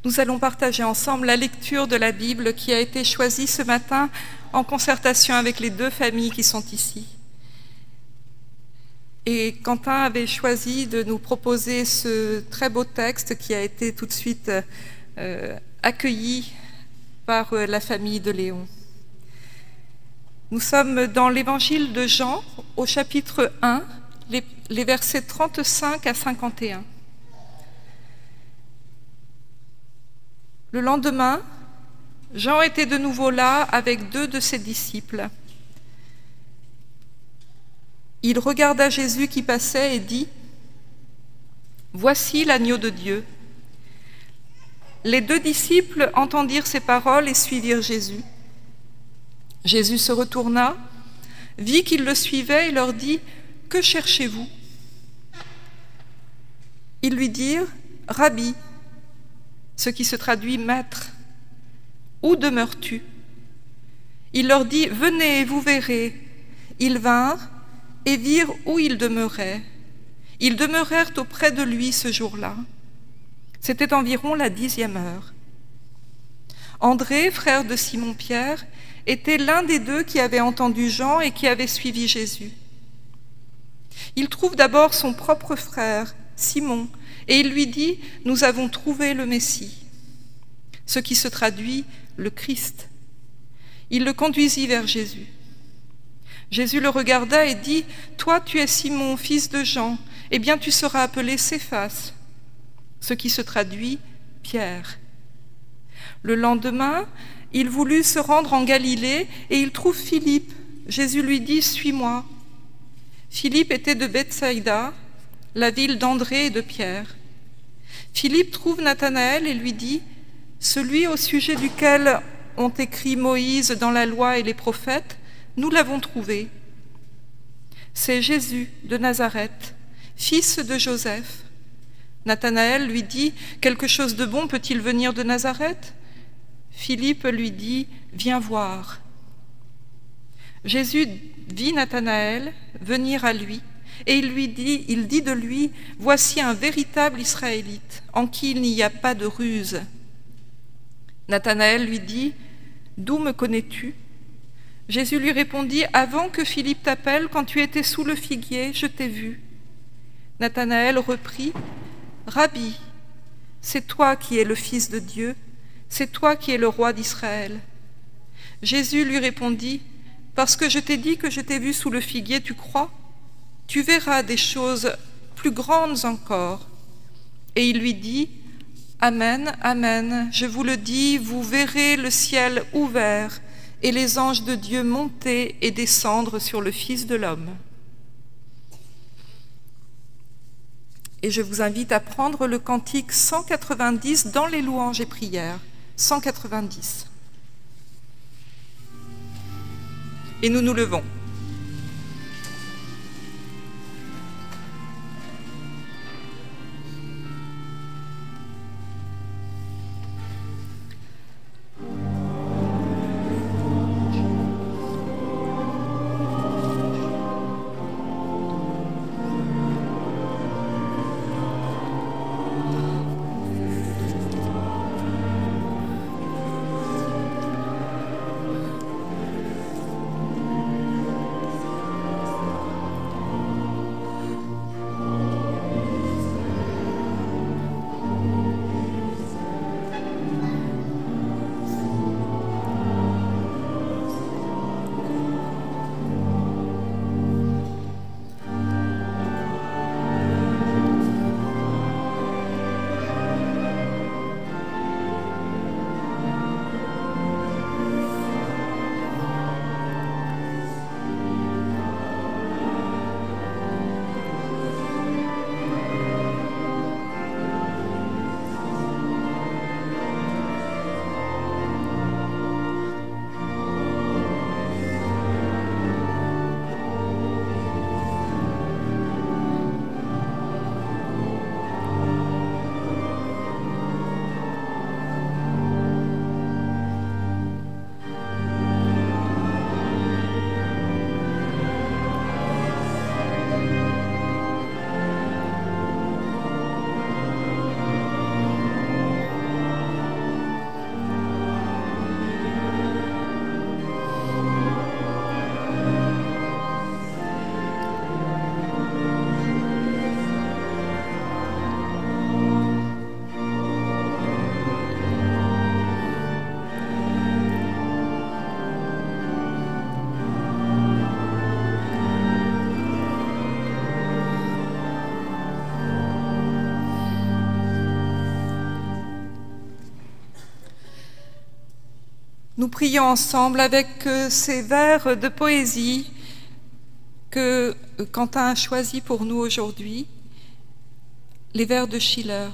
Nous allons partager ensemble la lecture de la Bible qui a été choisie ce matin en concertation avec les deux familles qui sont ici. Et Quentin avait choisi de nous proposer ce très beau texte qui a été tout de suite accueilli par la famille de Léon. Nous sommes dans l'évangile de Jean, au chapitre 1, les versets 35 à 51. Le lendemain, Jean était de nouveau là avec 2 de ses disciples. Il regarda Jésus qui passait et dit : « Voici l'agneau de Dieu. » Les 2 disciples entendirent ces paroles et suivirent Jésus. Jésus se retourna, vit qu'ils le suivaient et leur dit : « Que cherchez-vous ? » Ils lui dirent : « Rabbi », ce qui se traduit « Maître », « Où demeures-tu » Il leur dit : « Venez et vous verrez. » Ils vinrent et virent où il demeurait. Ils demeurèrent auprès de lui ce jour-là. C'était environ la 10e heure. André, frère de Simon-Pierre, était l'un des 2 qui avait entendu Jean et qui avait suivi Jésus. Il trouve d'abord son propre frère, Simon, et il lui dit : « Nous avons trouvé le Messie », ce qui se traduit « le Christ ». Il le conduisit vers Jésus. Jésus le regarda et dit : « Toi, tu es Simon, fils de Jean, eh bien tu seras appelé Céphas », ce qui se traduit « Pierre ». Le lendemain, il voulut se rendre en Galilée et il trouve Philippe. Jésus lui dit : « Suis-moi ». Philippe était de Bethsaïda, la ville d'André et de Pierre. Philippe trouve Nathanaël et lui dit : « Celui au sujet duquel ont écrit Moïse dans la loi et les prophètes, nous l'avons trouvé. C'est Jésus de Nazareth, fils de Joseph. » Nathanaël lui dit : « Quelque chose de bon peut-il venir de Nazareth ?» Philippe lui dit : « Viens voir. » Jésus vit Nathanaël venir à lui et il dit de lui : « Voici un véritable Israélite, en qui il n'y a pas de ruse. » Nathanaël lui dit : « D'où me connais-tu » Jésus lui répondit : « Avant que Philippe t'appelle, quand tu étais sous le figuier, je t'ai vu. » Nathanaël reprit : « Rabbi, c'est toi qui es le Fils de Dieu, c'est toi qui es le roi d'Israël. » Jésus lui répondit : « Parce que je t'ai dit que je t'ai vu sous le figuier, tu crois ? Tu verras des choses plus grandes encore. » Et il lui dit : « Amen, amen, je vous le dis, vous verrez le ciel ouvert et les anges de Dieu monter et descendre sur le Fils de l'homme. » Et je vous invite à prendre le cantique 190 dans les louanges et prières. 190. Et nous nous levons. Nous prions ensemble avec ces vers de poésie que Quentin a choisis pour nous aujourd'hui, les vers de Schiller.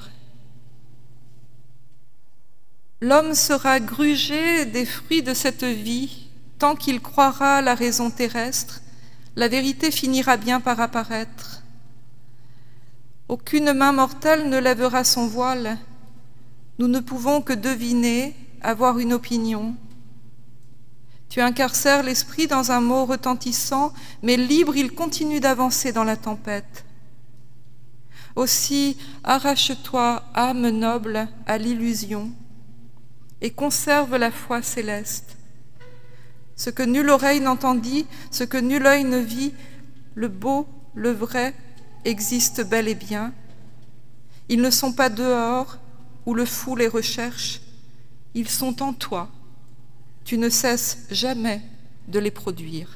L'homme sera grugé des fruits de cette vie, tant qu'il croira à la raison terrestre, la vérité finira bien par apparaître. Aucune main mortelle ne lèvera son voile, nous ne pouvons que deviner, avoir une opinion. Tu incarcères l'esprit dans un mot retentissant, mais libre, il continue d'avancer dans la tempête. Aussi, arrache-toi, âme noble, à l'illusion, et conserve la foi céleste. Ce que nulle oreille n'entendit, ce que nul œil ne vit, le beau, le vrai, existe bel et bien. Ils ne sont pas dehors, où le fou les recherche, ils sont en toi. Tu ne cesses jamais de les produire.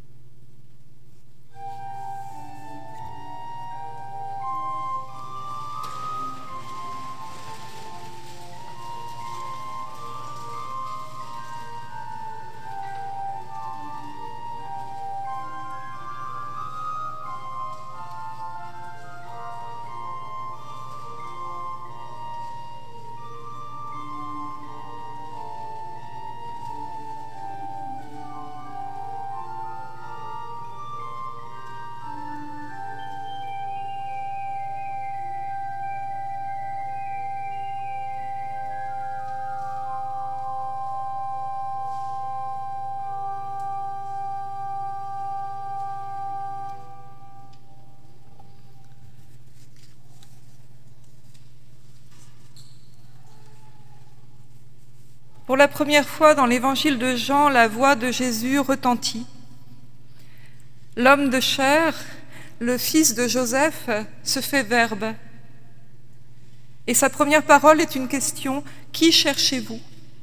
Pour la première fois dans l'évangile de Jean, la voix de Jésus retentit. L'homme de chair, le fils de Joseph, se fait verbe. Et sa première parole est une question, « Qui cherchez-vous »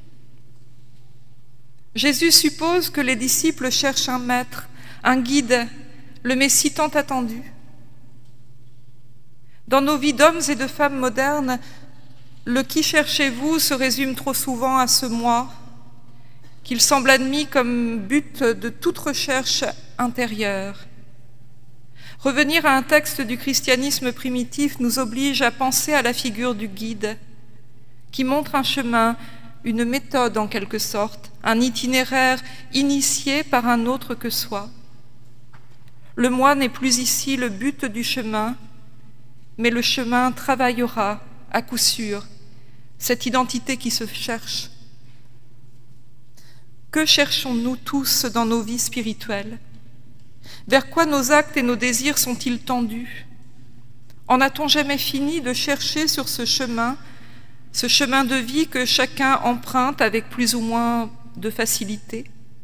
Jésus suppose que les disciples cherchent un maître, un guide, le Messie tant attendu. Dans nos vies d'hommes et de femmes modernes, le « qui cherchez-vous » se résume trop souvent à ce « moi », qu'il semble admis comme but de toute recherche intérieure. Revenir à un texte du christianisme primitif nous oblige à penser à la figure du guide, qui montre un chemin, une méthode en quelque sorte, un itinéraire initié par un autre que soi. Le moi n'est plus ici le but du chemin, mais le chemin travaillera, à coup sûr, cette identité qui se cherche. Que cherchons-nous tous dans nos vies spirituelles? Vers quoi nos actes et nos désirs sont-ils tendus? En a-t-on jamais fini de chercher sur ce chemin de vie que chacun emprunte avec plus ou moins de facilité?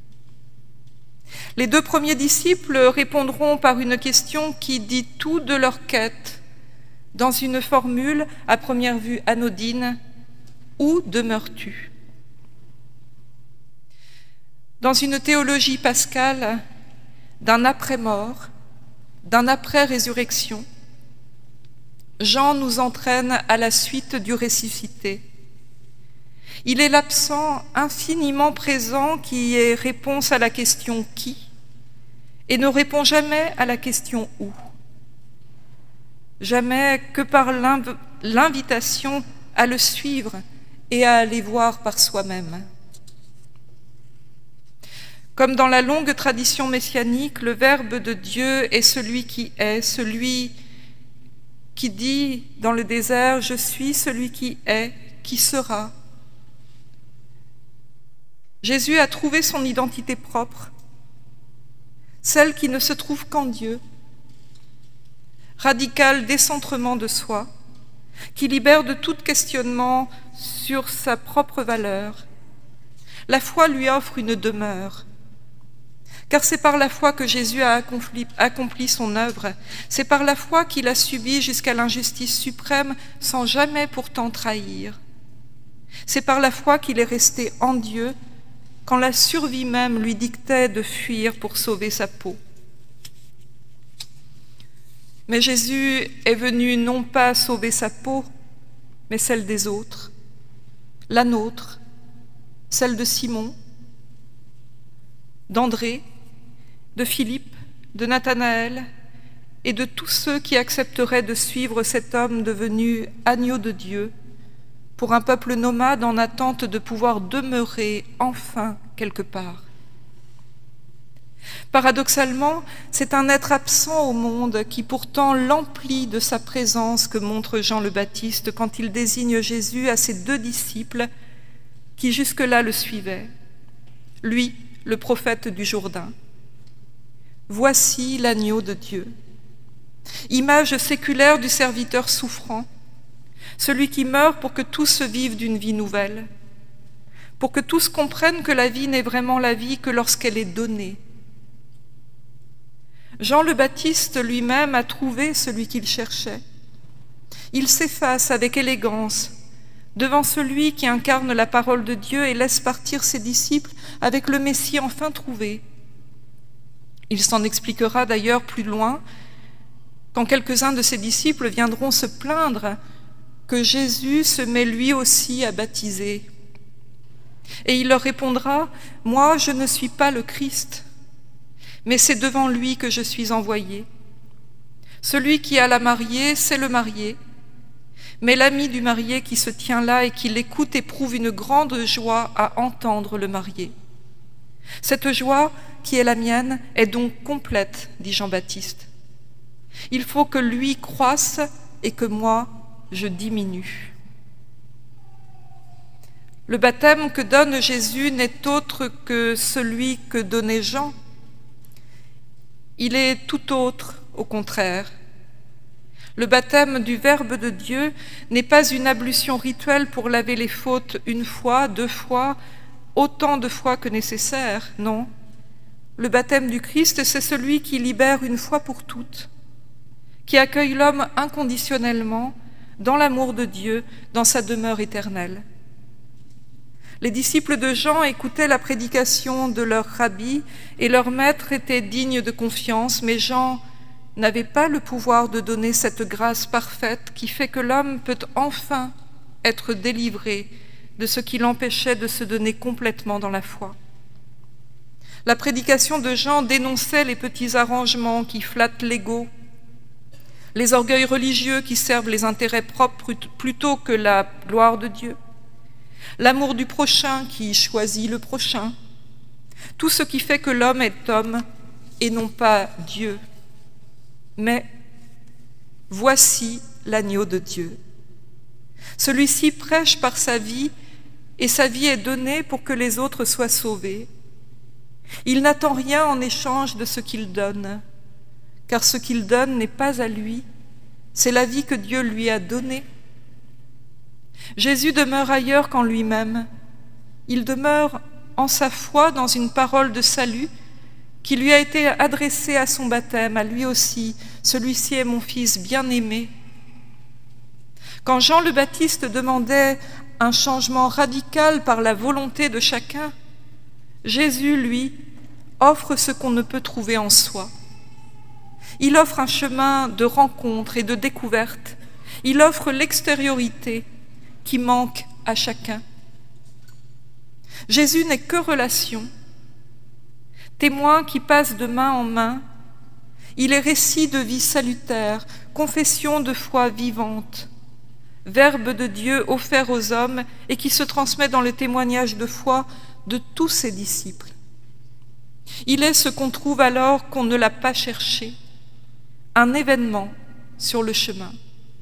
Les deux premiers disciples répondront par une question qui dit tout de leur quête, dans une formule à première vue anodine: où demeures-tu? Dans une théologie pascale d'un après-mort, d'un après-résurrection, Jean nous entraîne à la suite du ressuscité. Il est l'absent infiniment présent qui est réponse à la question « qui » et ne répond jamais à la question « où ». Jamais que par l'invitation à le suivre et à aller voir par soi-même. Comme dans la longue tradition messianique, le Verbe de Dieu est, celui qui dit dans le désert « Je suis celui qui est, qui sera ». Jésus a trouvé son identité propre, celle qui ne se trouve qu'en Dieu, radical décentrement de soi, qui libère de tout questionnement sur sa propre valeur. La foi lui offre une demeure, car c'est par la foi que Jésus a accompli son œuvre, c'est par la foi qu'il a subi jusqu'à l'injustice suprême sans jamais pourtant trahir. C'est par la foi qu'il est resté en Dieu quand la survie même lui dictait de fuir pour sauver sa peau. Mais Jésus est venu non pas sauver sa peau, mais celle des autres, la nôtre, celle de Simon, d'André, de Philippe, de Nathanaël et de tous ceux qui accepteraient de suivre cet homme devenu agneau de Dieu pour un peuple nomade en attente de pouvoir demeurer enfin quelque part. Paradoxalement, c'est un être absent au monde qui pourtant l'emplit de sa présence que montre Jean le Baptiste quand il désigne Jésus à ses 2 disciples qui jusque-là le suivaient. Lui, le prophète du Jourdain. Voici l'agneau de Dieu. Image séculaire du serviteur souffrant, celui qui meurt pour que tous vivent d'une vie nouvelle, pour que tous comprennent que la vie n'est vraiment la vie que lorsqu'elle est donnée. Jean le Baptiste lui-même a trouvé celui qu'il cherchait. Il s'efface avec élégance devant celui qui incarne la parole de Dieu et laisse partir ses disciples avec le Messie enfin trouvé. Il s'en expliquera d'ailleurs plus loin quand quelques-uns de ses disciples viendront se plaindre que Jésus se met lui aussi à baptiser. Et il leur répondra « Moi, je ne suis pas le Christ, mais c'est devant lui que je suis envoyé. Celui qui a la mariée, c'est le marié, mais l'ami du marié qui se tient là et qui l'écoute éprouve une grande joie à entendre le marié. Cette joie, qui est la mienne, est donc complète, dit Jean-Baptiste. Il faut que lui croisse et que moi, je diminue. » Le baptême que donne Jésus n'est autre que celui que donnait Jean. Il est tout autre, au contraire. Le baptême du Verbe de Dieu n'est pas une ablution rituelle pour laver les fautes 1 fois, 2 fois, autant de fois que nécessaire, non. Le baptême du Christ, c'est celui qui libère une fois pour toutes, qui accueille l'homme inconditionnellement dans l'amour de Dieu, dans sa demeure éternelle. Les disciples de Jean écoutaient la prédication de leur rabbi et leur maître était digne de confiance, mais Jean n'avait pas le pouvoir de donner cette grâce parfaite qui fait que l'homme peut enfin être délivré de ce qui l'empêchait de se donner complètement dans la foi. La prédication de Jean dénonçait les petits arrangements qui flattent l'ego, les orgueils religieux qui servent les intérêts propres plutôt que la gloire de Dieu, l'amour du prochain qui choisit le prochain, tout ce qui fait que l'homme est homme et non pas Dieu. Mais voici l'agneau de Dieu. Celui-ci prêche par sa vie et sa vie est donnée pour que les autres soient sauvés. Il n'attend rien en échange de ce qu'il donne, car ce qu'il donne n'est pas à lui, c'est la vie que Dieu lui a donnée. Jésus demeure ailleurs qu'en lui-même. Il demeure en sa foi dans une parole de salut qui lui a été adressée à son baptême, à lui aussi. Celui-ci est mon fils bien-aimé. Quand Jean le Baptiste demandait un changement radical par la volonté de chacun, Jésus, lui, offre ce qu'on ne peut trouver en soi. Il offre un chemin de rencontre et de découverte. Il offre l'extériorité qui manque à chacun. Jésus n'est que relation, témoin qui passe de main en main. Il est récit de vie salutaire, confession de foi vivante, Verbe de Dieu offert aux hommes et qui se transmet dans le témoignage de foi de tous ses disciples. Il est ce qu'on trouve alors qu'on ne l'a pas cherché, un événement sur le chemin.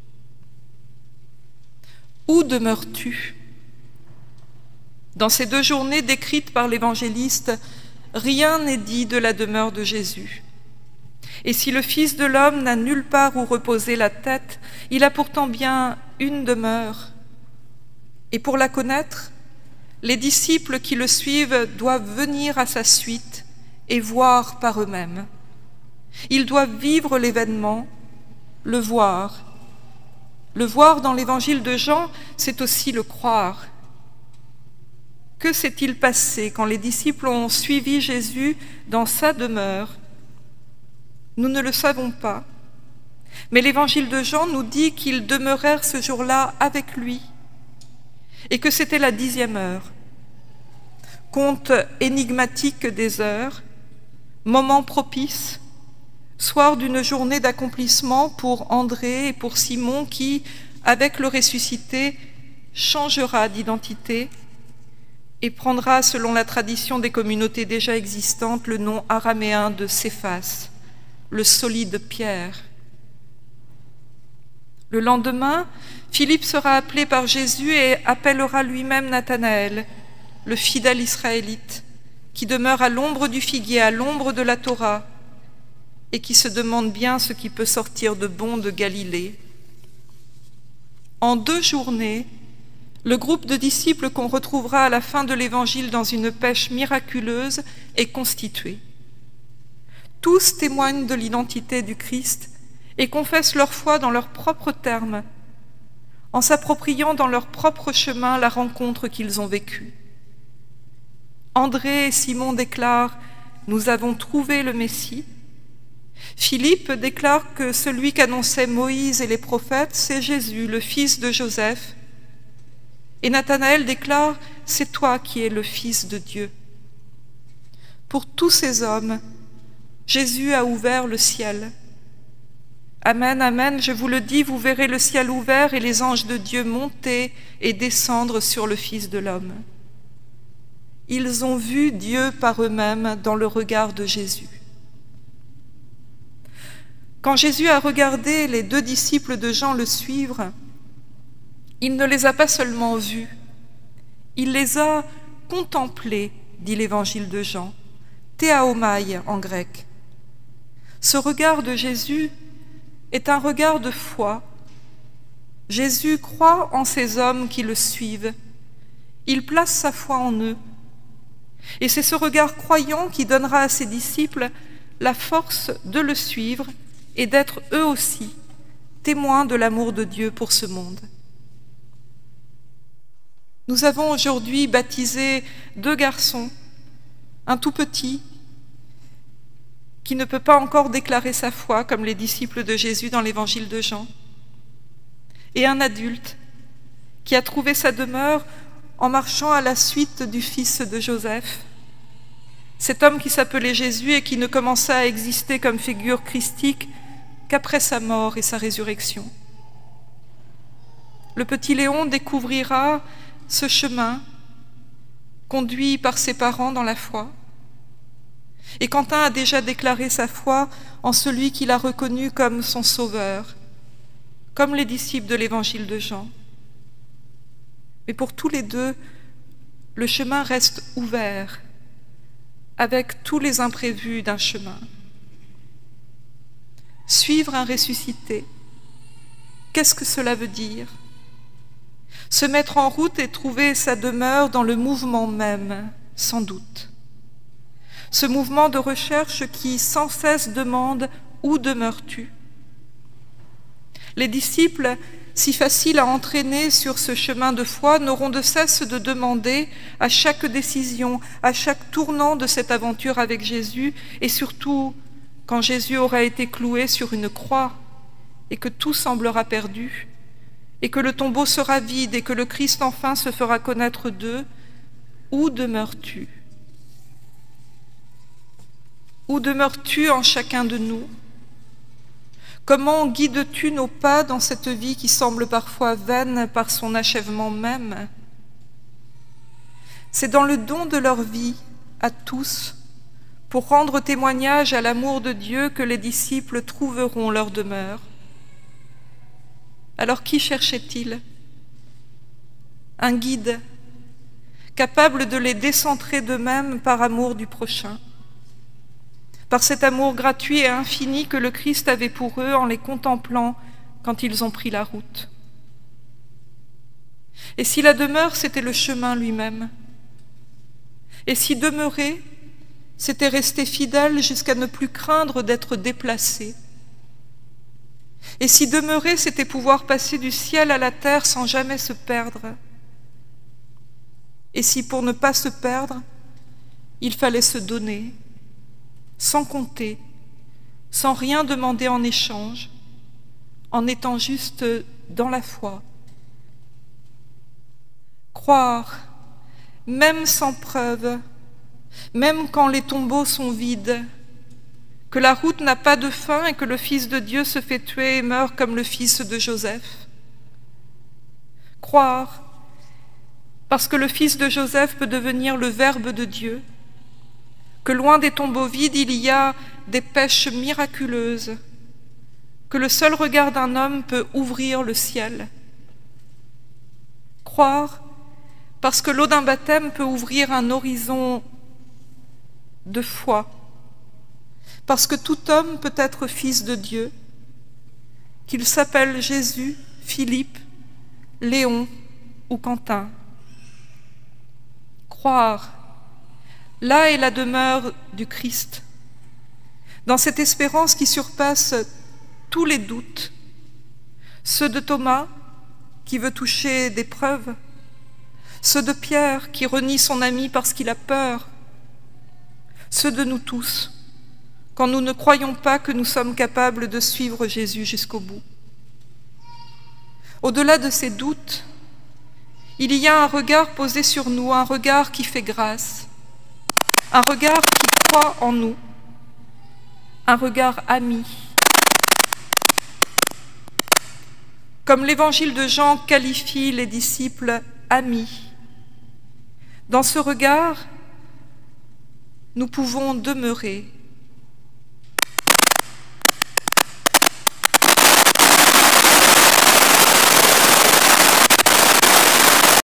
Où demeures-tu ? Dans ces 2 journées décrites par l'évangéliste, rien n'est dit de la demeure de Jésus. Et si le Fils de l'homme n'a nulle part où reposer la tête, il a pourtant bien une demeure. Et pour la connaître, les disciples qui le suivent doivent venir à sa suite et voir par eux-mêmes. Ils doivent vivre l'événement, le voir. Le voir dans l'évangile de Jean, c'est aussi le croire. Que s'est-il passé quand les disciples ont suivi Jésus dans sa demeure ? Nous ne le savons pas, mais l'évangile de Jean nous dit qu'ils demeurèrent ce jour-là avec lui et que c'était la 10e heure. Conte énigmatique des heures, moment propice, soir d'une journée d'accomplissement pour André et pour Simon qui, avec le ressuscité, changera d'identité et prendra, selon la tradition des communautés déjà existantes, le nom araméen de Céphas, le solide Pierre. Le lendemain, Philippe sera appelé par Jésus et appellera lui-même Nathanaël, le fidèle israélite, qui demeure à l'ombre du figuier, à l'ombre de la Torah, et qui se demande bien ce qui peut sortir de bon de Galilée. En 2 journées, le groupe de disciples qu'on retrouvera à la fin de l'Évangile dans une pêche miraculeuse est constitué. Tous témoignent de l'identité du Christ et confessent leur foi dans leurs propres termes, en s'appropriant dans leur propre chemin la rencontre qu'ils ont vécue. André et Simon déclarent « Nous avons trouvé le Messie ». Philippe déclare que celui qu'annonçaient Moïse et les prophètes, c'est Jésus, le fils de Joseph. Et Nathanaël déclare « C'est toi qui es le Fils de Dieu ». Pour tous ces hommes, Jésus a ouvert le ciel. Amen, amen, je vous le dis, vous verrez le ciel ouvert et les anges de Dieu monter et descendre sur le Fils de l'homme. Ils ont vu Dieu par eux-mêmes dans le regard de Jésus. Quand Jésus a regardé les 2 disciples de Jean le suivre, il ne les a pas seulement vus, il les a contemplés, dit l'évangile de Jean, théaomai en grec. Ce regard de Jésus est un regard de foi. Jésus croit en ces hommes qui le suivent. Il place sa foi en eux. Et c'est ce regard croyant qui donnera à ses disciples la force de le suivre et d'être eux aussi témoins de l'amour de Dieu pour ce monde. Nous avons aujourd'hui baptisé 2 garçons, un tout petit qui ne peut pas encore déclarer sa foi comme les disciples de Jésus dans l'évangile de Jean, et un adulte qui a trouvé sa demeure en marchant à la suite du fils de Joseph, cet homme qui s'appelait Jésus et qui ne commença à exister comme figure christique qu'après sa mort et sa résurrection. Le petit Léon découvrira ce chemin conduit par ses parents dans la foi. Et Quentin a déjà déclaré sa foi en celui qu'il a reconnu comme son sauveur, comme les disciples de l'évangile de Jean. Mais pour tous les 2, le chemin reste ouvert, avec tous les imprévus d'un chemin. Suivre un ressuscité, qu'est-ce que cela veut dire? Se mettre en route et trouver sa demeure dans le mouvement même, sans doute. Ce mouvement de recherche qui sans cesse demande « Où demeures-tu » ? Les disciples, si faciles à entraîner sur ce chemin de foi, n'auront de cesse de demander à chaque décision, à chaque tournant de cette aventure avec Jésus, et surtout quand Jésus aura été cloué sur une croix et que tout semblera perdu, et que le tombeau sera vide et que le Christ enfin se fera connaître d'eux, « Où demeures-tu » ? Où demeures-tu en chacun de nous? Comment guides-tu nos pas dans cette vie qui semble parfois vaine par son achèvement même? C'est dans le don de leur vie à tous, pour rendre témoignage à l'amour de Dieu, que les disciples trouveront leur demeure. Alors qui cherchait-il? Un guide, capable de les décentrer d'eux-mêmes par amour du prochain. Par cet amour gratuit et infini que le Christ avait pour eux en les contemplant quand ils ont pris la route. Et si la demeure, c'était le chemin lui-même? Et si demeurer, c'était rester fidèle jusqu'à ne plus craindre d'être déplacé? Et si demeurer, c'était pouvoir passer du ciel à la terre sans jamais se perdre? Et si pour ne pas se perdre, il fallait se donner, sans compter, sans rien demander en échange, en étant juste dans la foi. Croire, même sans preuve, même quand les tombeaux sont vides, que la route n'a pas de fin et que le Fils de Dieu se fait tuer et meurt comme le fils de Joseph. Croire, parce que le fils de Joseph peut devenir le Verbe de Dieu, que loin des tombeaux vides, il y a des pêches miraculeuses, que le seul regard d'un homme peut ouvrir le ciel. Croire, parce que l'eau d'un baptême peut ouvrir un horizon de foi, parce que tout homme peut être fils de Dieu, qu'il s'appelle Jésus, Philippe, Léon ou Quentin. Croire, là est la demeure du Christ, dans cette espérance qui surpasse tous les doutes, ceux de Thomas qui veut toucher des preuves, ceux de Pierre qui renie son ami parce qu'il a peur, ceux de nous tous, quand nous ne croyons pas que nous sommes capables de suivre Jésus jusqu'au bout. Au-delà de ces doutes, il y a un regard posé sur nous, un regard qui fait grâce, un regard qui croit en nous, un regard ami. Comme l'évangile de Jean qualifie les disciples amis, dans ce regard, nous pouvons demeurer